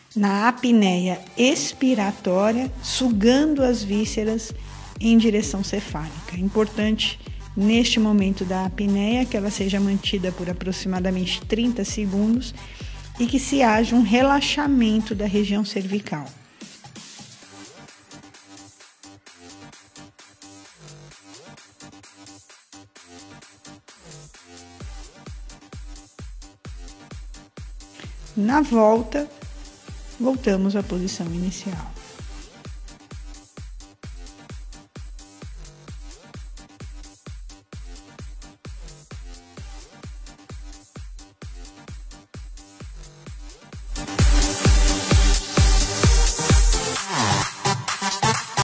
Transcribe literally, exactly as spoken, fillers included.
na apneia expiratória, sugando as vísceras em direção cefálica. É importante, neste momento da apneia, que ela seja mantida por aproximadamente trinta segundos e que se haja um relaxamento da região cervical. Na volta, voltamos à posição inicial.